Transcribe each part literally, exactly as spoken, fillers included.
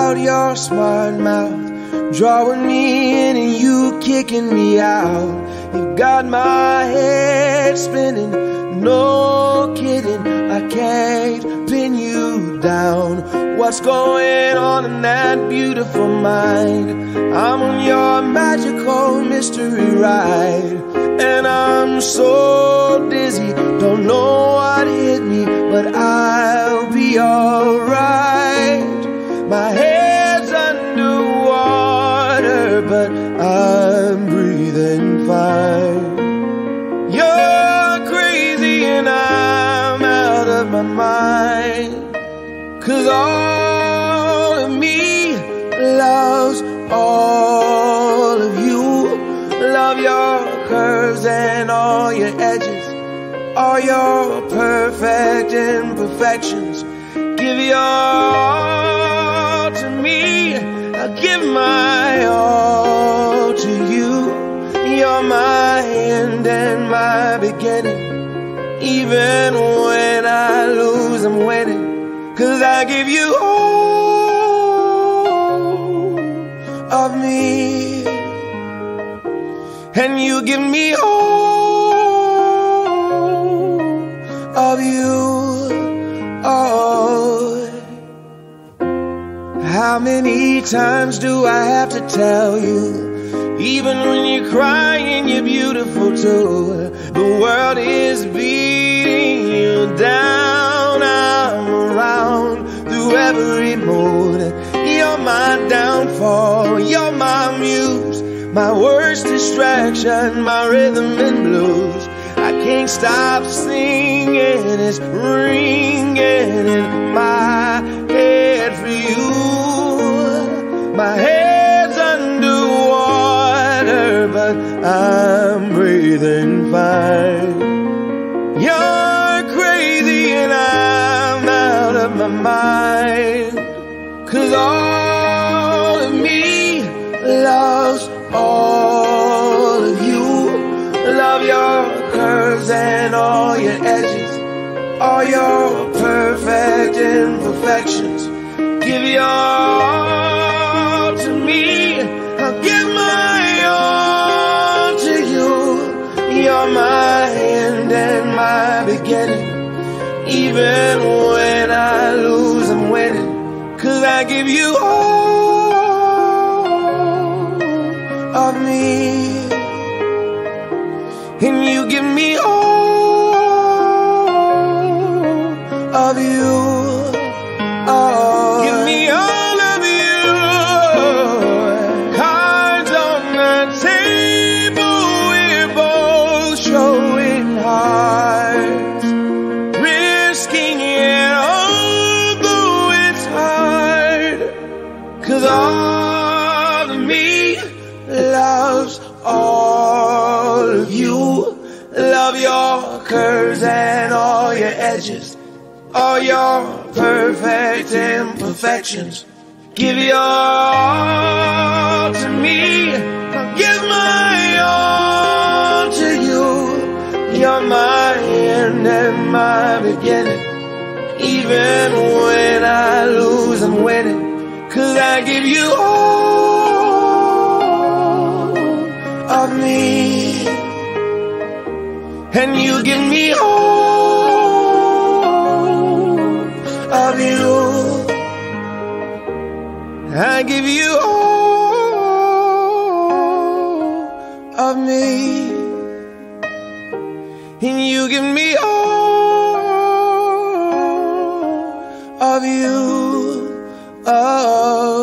out your smart mouth, drawing me in and you kicking me out. You got my head spinning, no kidding, I can't pin you down. What's going on in that beautiful mind? I'm on your magical mystery ride, and I'm so dizzy, don't know what hit me, but I'll be alright. My head's underwater, but I'm breathing fine. You're crazy and I'm out of my mind, 'cause all of me loves all of you. Love your curves and all your edges, all your perfect imperfections. Give your all to me, I'll give my all to you. You're my end and my beginning. Even when I lose, I'm winning, 'cause I give you all of me, and you give me all of you. Oh, how many times do I have to tell you? Even when you're crying, you're beautiful too. The world is beating you down. I'm around through every mood. You're my downfall, you're my muse, my worst distraction, my rhythm and blues. I can't stop singing, it's ringing in my head for you. My head's underwater, but I'm breathing fine. You're crazy and I'm out of my mind, 'cause all of me loves all of you. Love your curves and all your edges, all your perfect imperfections. Give your all to me, I'll give my all to you. You're my end and my beginning. Even when I lose, I'm winning, 'cause I give you all of me, and you give me all of you. Oh, give me all of you. Cards on the table, we're both showing hearts, risking it although it's hard, 'cause all of me loves all of you. Love your curves and all your edges, all your perfect imperfections. Give your all to me, I'll give my all to you. You're my end and my beginning. Even when I lose, I'm winning, 'cause I give you all of me, and you give me all of you. I give you all of me, and you give me all of you. Oh,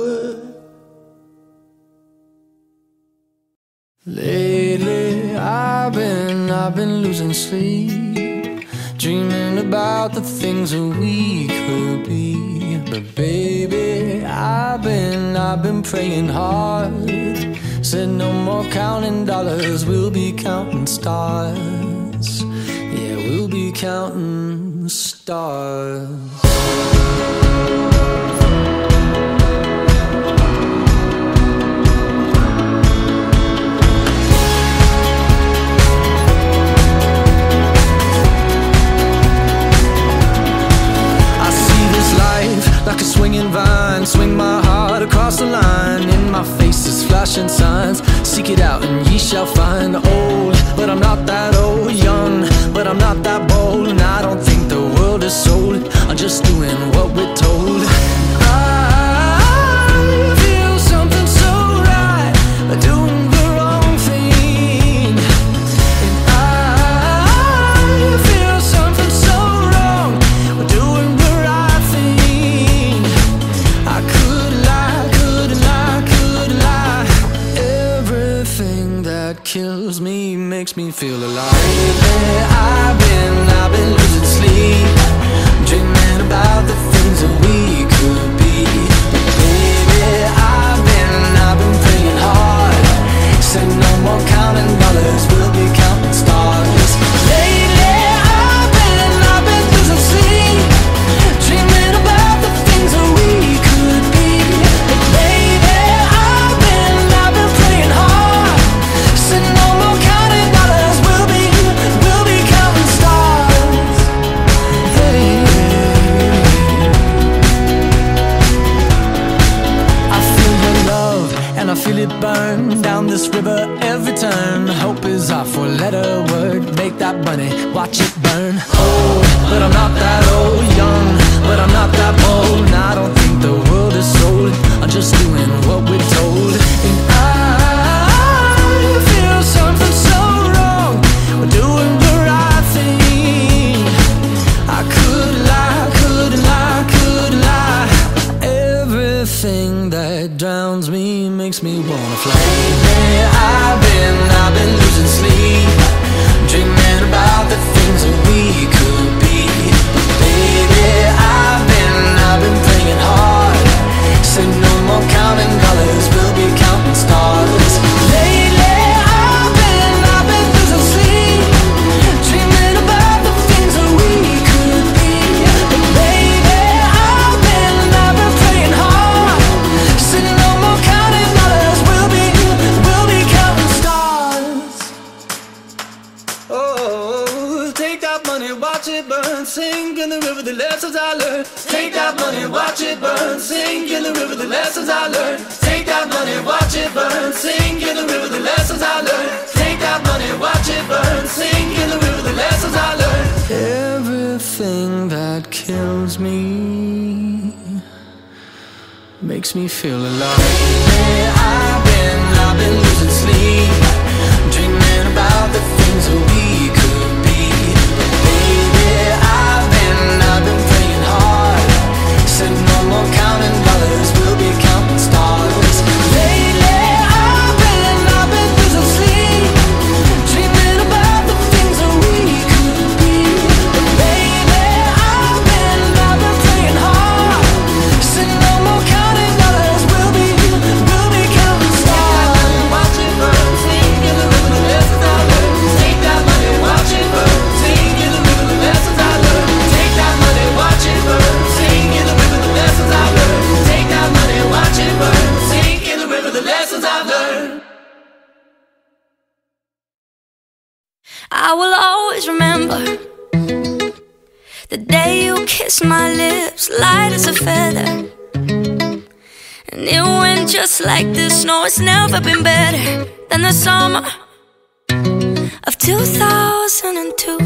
lately I've been, I've been losing sleep, dreaming about the things that we could be. But baby, I've been, I've been praying hard. Said no more counting dollars, we'll be counting stars. Yeah, we'll be counting stars. Like a swinging vine, swing my Seek it out and ye shall find. Old, but I'm not that old. Young, but I'm not that bold. And I don't think the world is sold. I'm just doing what we're told. I feel something so right, doing the wrong thing. And I feel something so wrong, doing the right thing. I could lie, could lie, could lie. Everything that kills me makes me feel alive. Lately I've been, I've been losing sleep, dreaming about the things that we could be. But baby, I've been, I've been praying hard. Said no more counting dollars, we'll be counting stars. Lately I've been, I've been losing sleep, dreaming about the things that we could be. But baby, I've been, I've been praying hard. Said no more counting dollars, we'll be, we'll be counting stars. Hey. I feel your love and I feel it burn down this river every turn. Hope is our four-letter word. Make that money, watch it burn. Old, but I'm not that old. Young, but I'm not that bold. And I don't think the world is sold. I'm just doing what we're told. And I feel something so wrong, we're doing the right thing. I could lie, could lie, could lie. Everything that drowns me makes me wanna fly. Lately I've been, I've been losing sleep, dreaming about the things that we could be. But baby, I've been, I've been praying hard. Say no more counting dollars, we'll be counting stars. Lately I've been, I've been losing sleep, dreaming about the things that we could be. But baby, I've been, I've been praying hard. Say no more counting dollars, we'll be, we'll be counting stars. Oh, take that money, watch it burn, sink in the river, the lessons I learned. Take that money, watch it burn, sink in the river, the lessons I learned. Take that money, watch it burn, sink in the river, the lessons I learned. Take that money, watch it burn, sink in the river, the lessons I learned. Everything that kills me makes me feel alive. Lately I've been, I've been losing sleep, dreaming about the things that we could be. But baby, I've been, I've been praying hard. Said no more counting dollars, we'll be counting stars. Lately I've been, I've been losing sleep, dreaming about the things that we could be. But baby, I've been, I've been praying hard. Said no more counting dollars, we'll be, we'll be counting stars. Watch it burn, sing in the river, the lessons I learned. Take that money, watch it burn, sing in the river, the lessons I learned. Take that money, watch it burn, sing in the river, the lessons I learned. Take that money, watch it burn, sing in the river, the lessons I've learned. I will always remember the day you kissed my lips, light as a feather. And it went just like this. No, it's never been better than the summer of two thousand two.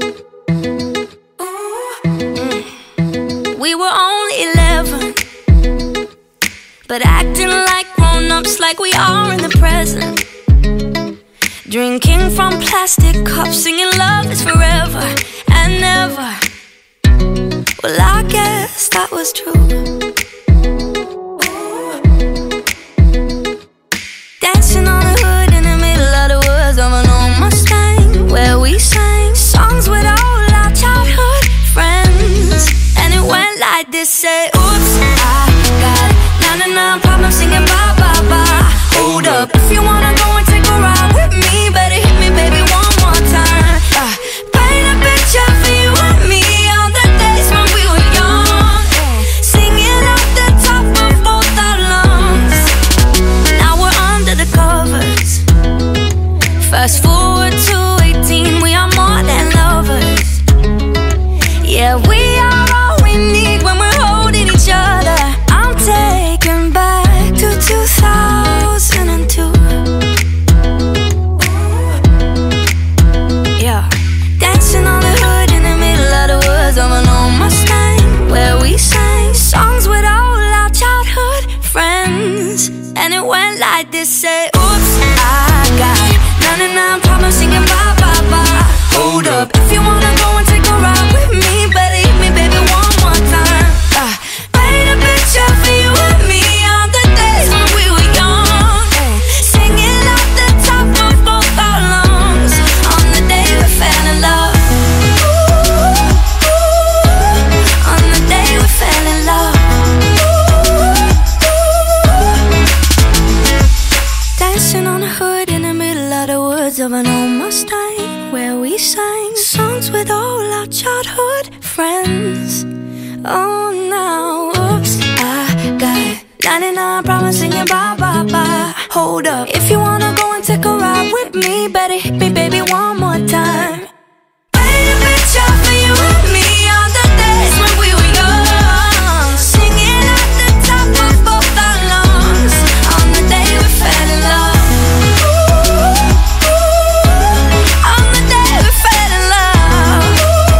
We were only eleven, but acting like grown-ups, like we are in the present. Drinking from plastic cups, singing love is forever and never. Well, I guess that was true. Dancing on the hood in the middle of the woods of an old Mustang, where we sang songs with all our childhood friends. And it went like this, say, oops, I got ninety-nine problems singing bye, bye, bye. Hold up, if you wanna go and take a ride with me, better hit me, baby, one more time. uh, Paint a picture for you and me on the days when we were young, singing off the top of both our lungs. Now we're under the covers. Fast forward to eighteen, we are more than lovers. Yeah, we are all we need when we're holding each other. I'm taken back to two thousand two. words of an old Mustang, where we sang songs with all our childhood friends. Oh, now, oops, I got ninety-nine promising you bye, bye, bye. Hold up, if you wanna go and take a ride with me, better hit me, baby, one more time. Paint a picture for you and me on the days when we were young, singing at the top of both our lungs on the day we fell in love. On the day we fell in love.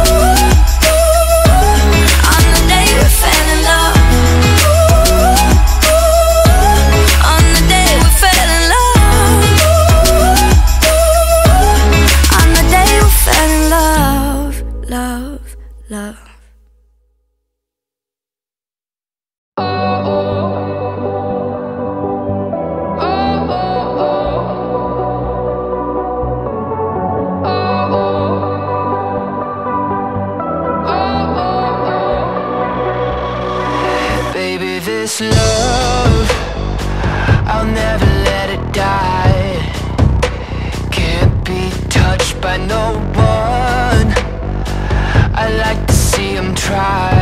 On the day we fell in love. On the day we fell in love. On the day we fell in love. Love, love. Baby, this love, I'll never let it die. Can't be touched by no one. I like to see him try.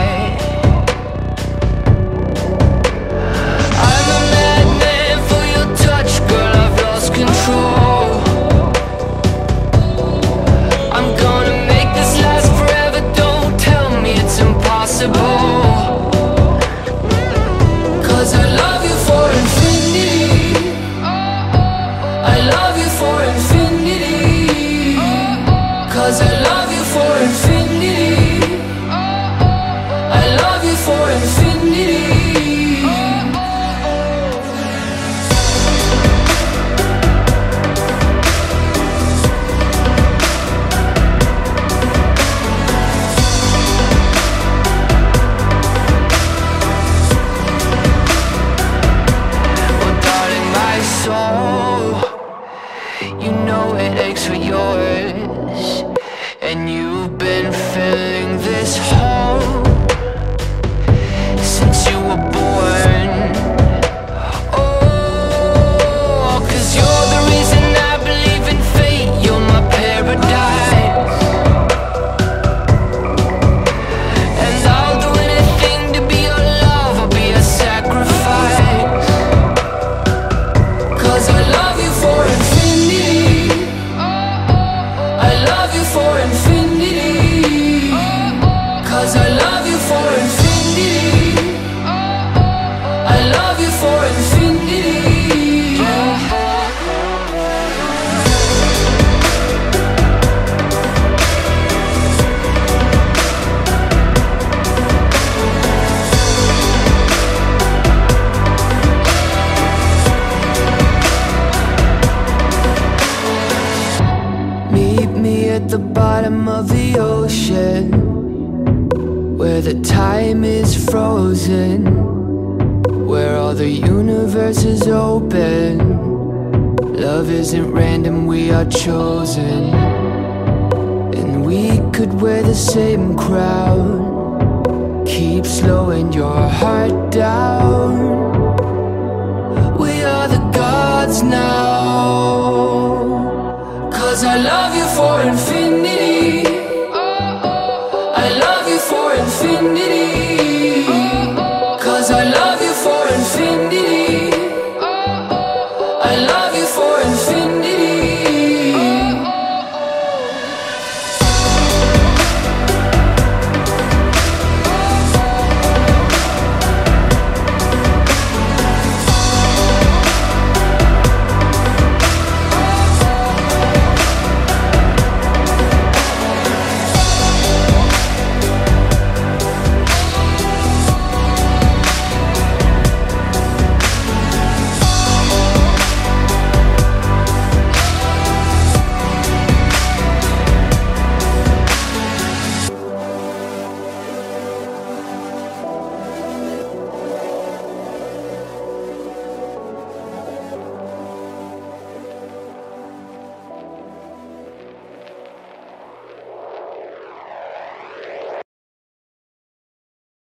I'm a madman for your touch, girl, I've lost control. I'm gonna make this last forever, don't tell me it's impossible. Cause I love you for infinity. I love you for infinity. Cause I love you for infinity. I love you for infinity. Well, darling, my soul, you know it aches for yours, and you've been filling this hole since you were born. Oh, cause you're the reason I believe in fate. You're my paradise, and I'll do anything to be your love. I'll be a sacrifice. Cause I love you for infinity. I love you for infinity. Cause I love you for infinity. I love you for infinity. Meet me at the bottom of the ocean, where the time is frozen, where all the universe is open. Love isn't random, we are chosen. And we could wear the same crown, keep slowing your heart down. We are the gods now. Cause I love you for infinity.